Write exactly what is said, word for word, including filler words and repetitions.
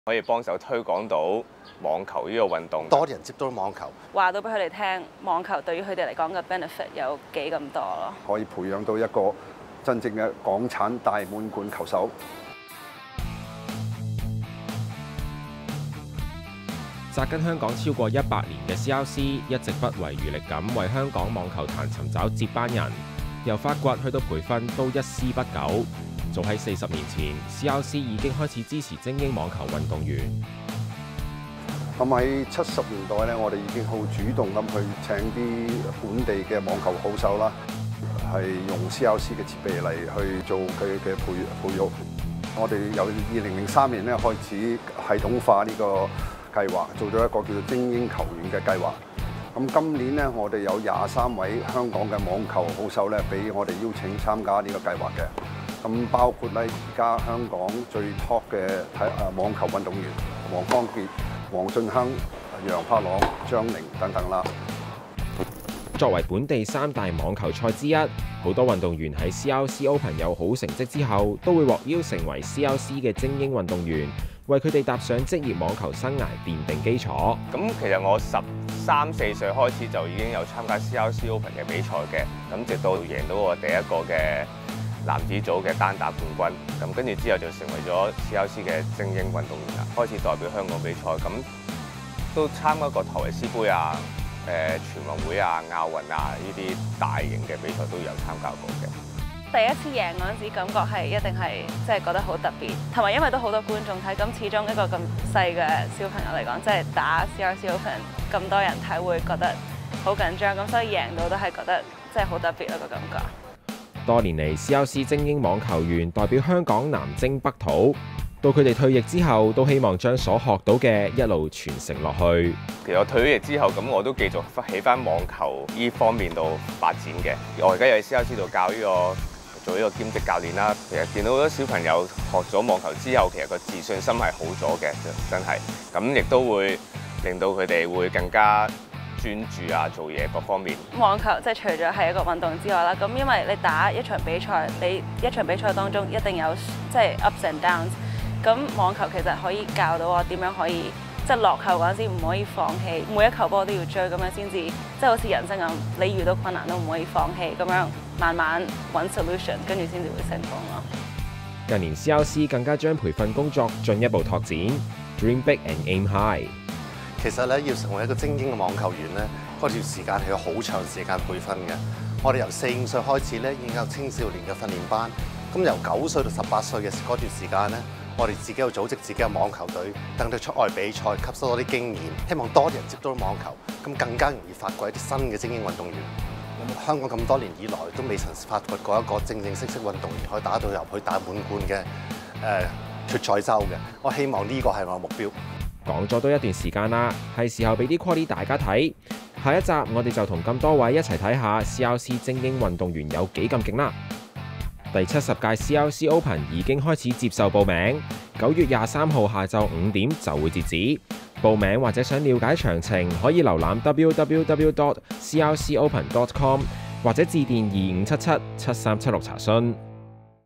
可以幫手推廣到網球呢個運動， 多啲人接觸到網球， 話到俾佢哋聽，網球對於佢哋嚟講嘅 benefit 有幾咁多咯。 可以培養到一個真正嘅港產大滿貫球手。 紮根香港超過一百年嘅 C R C 一直不遺餘力咁為香港網球壇尋找接班人，由發掘去到培訓都一絲不苟。早喺四十年前 ，C R C 已經開始支持精英網球運動員。 咁喺七十年代咧，我哋已經好主動咁去請啲本地嘅網球好手啦，係用 C R C 嘅設備嚟去做佢嘅培培育。我哋由二零零三年咧開始系統化呢個計劃，做咗一個叫做精英球員嘅計劃。咁今年咧，我哋有廿三位香港嘅網球好手咧，俾我哋邀請參加呢個計劃嘅。咁包括咧，而家香港最 top 嘅體誒網球運動員黃光傑、黃俊亨、楊柏朗、張寧等等啦。 作為本地三大網球賽之一，好多運動員喺 C R C Open 有好成績之後，都會獲邀成為 C R C 嘅精英運動員，為佢哋踏上職業網球生涯奠定基礎。 咁其實我十三四歲開始就已經有參加 C R C Open 嘅比賽嘅，咁直到贏到我第一個嘅男子組嘅單打冠軍，咁跟住之後就成為咗 C R C 嘅精英運動員啦，開始代表香港比賽，咁都參加過頭維斯杯啊、誒全運會啊、亞運啊呢啲大型嘅比賽都有參加過嘅。 第一次贏嗰陣時，感覺係一定係即係覺得好特別，同埋因為都好多觀眾睇，咁始終一個咁細嘅小朋友嚟講，即係打 C R C Open 咁多人睇，會覺得好緊張，咁所以贏到都係覺得即係好特別咯個感覺。 多年嚟 ，C R C 精英網球員代表香港南征北討，到佢哋退役之後，都希望將所學到嘅一路傳承落去。 其實我退咗役之後，咁我都繼續喺翻網球呢方面度發展嘅。我而家又喺 C R C 度教呢個做呢個兼職教練啦。其實見到好多小朋友學咗網球之後，其實個自信心係好咗嘅，真係。咁亦都會令到佢哋會更加專注啊，做嘢各方面。 網球即係除咗係一個運動之外啦，咁因為你打一場比賽，你一場比賽當中一定有即係 ups and downs。咁網球其實可以教到我點樣可以即係落後嗰陣時唔可以放棄，每一球波都要追，咁樣先至即係好似人生咁，你遇到困難都唔可以放棄，咁樣慢慢揾 solution， 跟住先至會成功咯。 近年 C R C 更加將培訓工作進一步拓展 ，Dream Big and Aim High。 其實咧，要成為一個精英嘅網球員咧，嗰段時間係要好長時間培訓嘅。我哋由四五歲開始咧，已經有青少年嘅訓練班。咁由九歲到十八歲嘅嗰段時間咧，我哋自己有組織自己嘅網球隊，等佢出外比賽，吸收多啲經驗，希望多啲人接觸到網球，咁更加容易發掘一啲新嘅精英運動員。香港咁多年以來都未曾發掘過一個正正式式運動員可以打到入去大滿貫嘅誒決賽周嘅。我希望呢個係我嘅目標。 講咗都一段時間啦，係時候俾啲 quality 大家睇。下一集我哋就同咁多位一齊睇下 C R C 精英運動員有幾咁勁啦。第七十屆 C R C Open 已經開始接受報名，九月廿三號下晝五點就會截止。報名或者想了解詳情，可以瀏覽 w w w dot c r c open dot com 或者致電二五七七七三七六查詢。